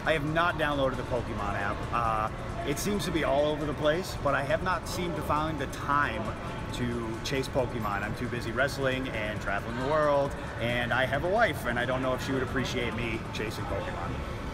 I have not downloaded the Pokemon app. It seems to be all over the place, but I have not seemed to find the time to chase Pokemon. I'm too busy wrestling and traveling the world, and I have a wife, and I don't know if she would appreciate me chasing Pokemon.